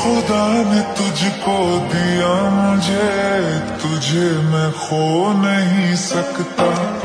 खुदा ने तुझको दिया मुझे, तुझे मैं खो नहीं सकता।